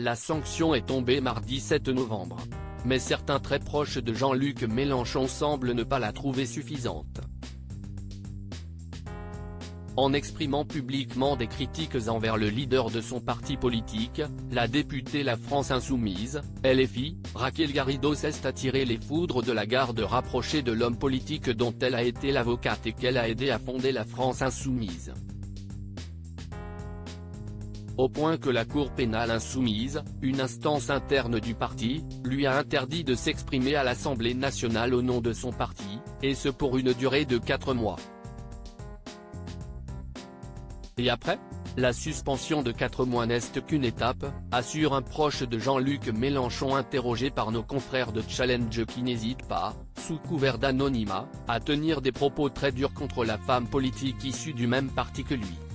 La sanction est tombée mardi 7 novembre. Mais certains très proches de Jean-Luc Mélenchon semblent ne pas la trouver suffisante. En exprimant publiquement des critiques envers le leader de son parti politique, la députée La France Insoumise, LFI, Raquel Garrido s'est attiré les foudres de la garde rapprochée de l'homme politique dont elle a été l'avocate et qu'elle a aidé à fonder La France Insoumise. Au point que la Cour pénale insoumise, une instance interne du parti, lui a interdit de s'exprimer à l'Assemblée nationale au nom de son parti, et ce pour une durée de 4 mois. Et après ? La suspension de 4 mois n'est qu'une étape, assure un proche de Jean-Luc Mélenchon interrogé par nos confrères de Challenge qui n'hésite pas, sous couvert d'anonymat, à tenir des propos très durs contre la femme politique issue du même parti que lui.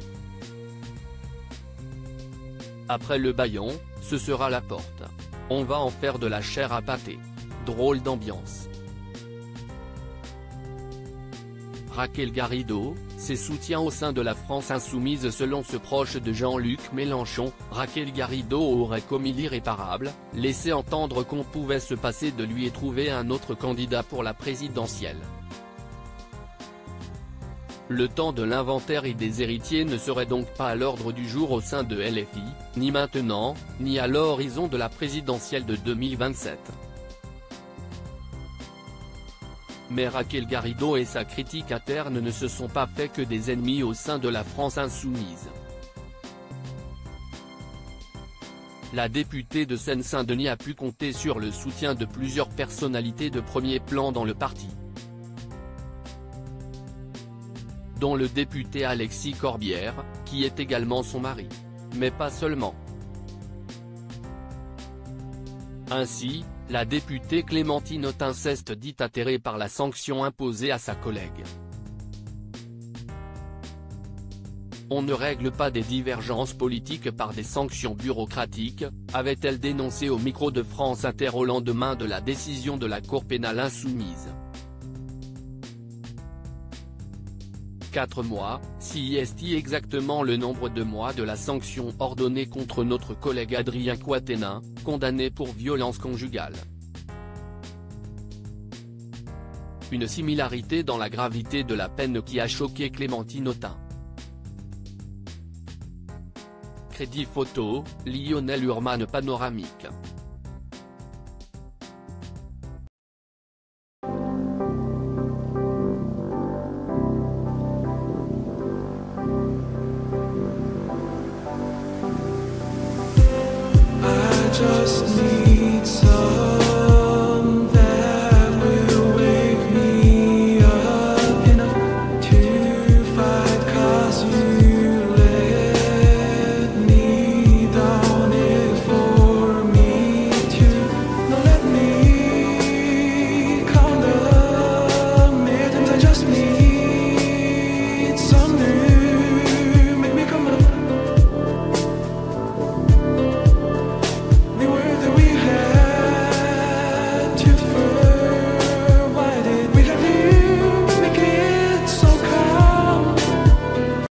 Après le bâillon, ce sera la porte. On va en faire de la chair à pâté. Drôle d'ambiance. Raquel Garrido, ses soutiens au sein de la France Insoumise. Selon ce proche de Jean-Luc Mélenchon, Raquel Garrido aurait commis l'irréparable, laissé entendre qu'on pouvait se passer de lui et trouver un autre candidat pour la présidentielle. Le temps de l'inventaire et des héritiers ne serait donc pas à l'ordre du jour au sein de LFI, ni maintenant, ni à l'horizon de la présidentielle de 2027. Mais Raquel Garrido et sa critique interne ne se sont pas fait que des ennemis au sein de la France Insoumise. La députée de Seine-Saint-Denis a pu compter sur le soutien de plusieurs personnalités de premier plan dans le parti, dont le député Alexis Corbière, qui est également son mari. Mais pas seulement. Ainsi, la députée Clémentine Autain s'est dite atterrée par la sanction imposée à sa collègue. On ne règle pas des divergences politiques par des sanctions bureaucratiques, avait-elle dénoncé au micro de France Inter au lendemain de la décision de la Cour pénale insoumise. 4 mois, si est exactement le nombre de mois de la sanction ordonnée contre notre collègue Adrien Quatennens, condamné pour violence conjugale. Une similarité dans la gravité de la peine qui a choqué Clémentine Autain. Crédit photo, Lionel Urman panoramique.